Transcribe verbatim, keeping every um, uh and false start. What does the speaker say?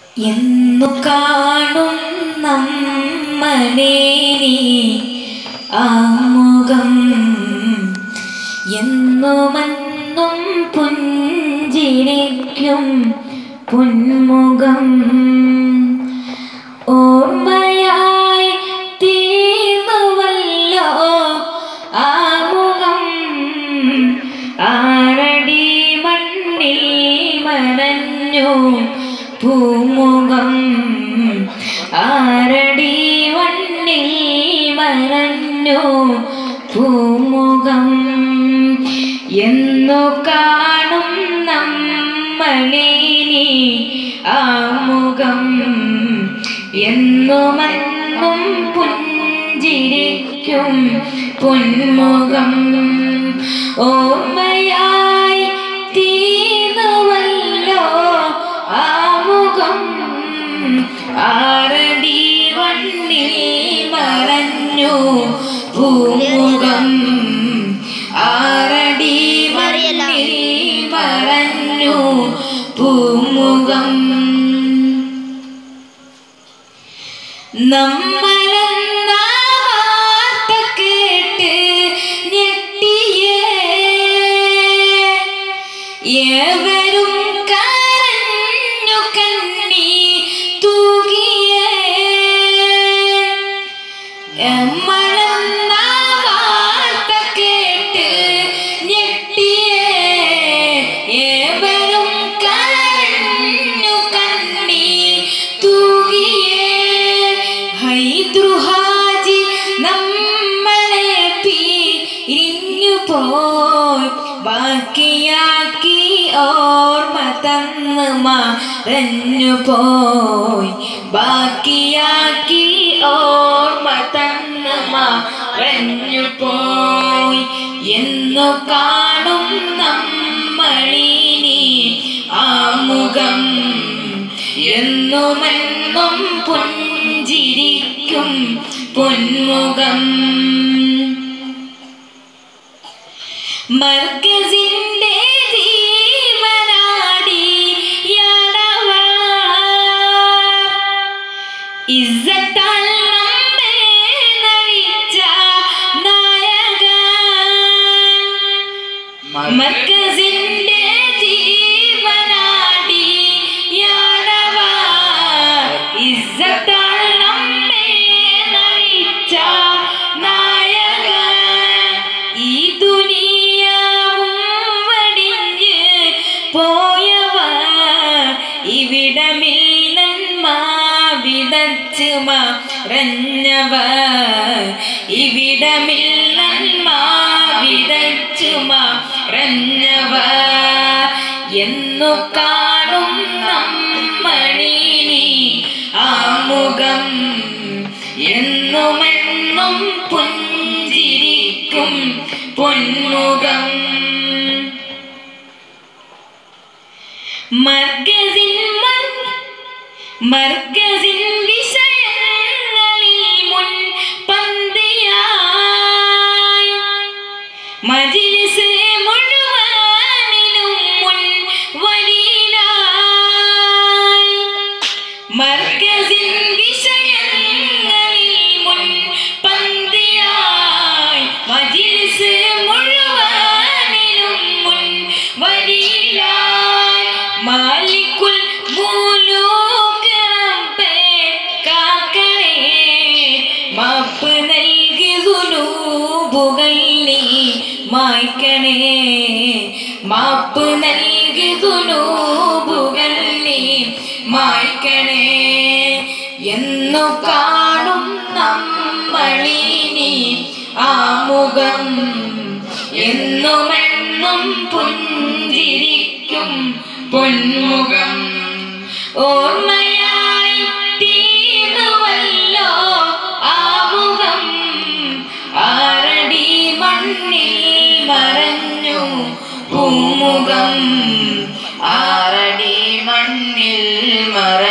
എന്നു കാണും നമ്മളെ ആമുഖം എന്നുമെന്നും പുഞ്ചിരിക്കും പൊന്മുഖം ഓർമ്മയായി തീർന്നുവല്ലോ ആമുഖം ആറടി മണ്ണിൽ മറഞ്ഞു പൂമുഖം ആറടി മണ്ണിൽ മറഞ്ഞു പൂമുഖം എന്നു കാണും നമ്മളിനി ആമുഖം എന്നുമെന്നും പുഞ്ചിരിക്കും പൊന്മുഖം ഓർമ്മയായി തീർന്നുവല്ലോ ആമുഖം ആറടി മണ്ണിൽ മറഞ്ഞു പൂമുഖം ആറടി മണ്ണിൽ മറഞ്ഞു പൂമുഖം നമ്മളെന്ന വാർത്ത കേട്ട് ഞെട്ടിയേ ഏവരും കരഞ്ഞു കണ്ണീ തൂകിയേ നമ്മളെന്ന വാർത്ത കേട്ട് ഞെട്ടിയേ ഏവരും കരഞ്ഞു കണ്ണീ തൂകിയേ ഹൈദ്രുഹാജി നമ്മളെ പിരിഞ്ഞു പോയി ബാക്കിയാക്കി ഓർമ്മ തന്ന് മറഞ്ഞു പോയി ബാക്കിയാക്കി ഓർമ്മ തന്ന് മറഞ്ഞു പോയി എന്നു കാണും നമ്മളിനി ആമുഖം എന്നുമെന്നും പുഞ്ചിരിക്കും പൊന്മുഖം മർക്കസിന്റെ ജീവനാടി യാടവ ഇസ്സത്താൽ നമ്മെ നയിച്ച നായക മർക്കസിന്റെ ജീവനാടി യാടവ ഇസ്സത്താൽ നമ്മെ നയിച്ച നായക ഈ ദുനിയാവും വടിഞ്ഞ് പോയവർ ഇവിടമിൽ നന്മ വിതച്ച് മറഞ്ഞവർ ഇവിടമിൽ നന്മ വിതച്ച് മറഞ്ഞവർ എന്നു കാണും നമ്മളിനി ആമുഖം എന്നുമെന്നും പുഞ്ചിരിക്കും പൊന്മുഖം മർക്കസിൻ മർക്കസിൻ വിഷയങ്ങളിൽ മുൻ പന്തിയായി മജ്‌ലിസ് മുഴുവനിലും മുൻ വരിയിലായി മർക്കസിൻ വിഷയങ്ങളിൽ മുൻ പന്തിയായി മജ്‌ലിസ് മുഴുവനിലും മുൻ വരിയിലായി മാലിക്കുൽ മുലൂക്ക് റബ്ബേ കാക്കണേ മാപ്പ് നൽകി ദുനൂബുകൾ നീ മായ്ക്കണേ മാപ്പ് നൽകി ദുനൂബുകൾ നീ മായ്ക്കണേ എന്നു കാണും നമ്മളിനി ആമുഖം എന്നുമെന്നും പുഞ്ചിരിക്കും പൊന്മുഖം ഓർമ്മയായി തീർന്നുവല്ലോ ആമുഖം ആറടി മണ്ണിൽ മറഞ്ഞു പൂമുഖം ആറടി മണ്ണിൽ മറ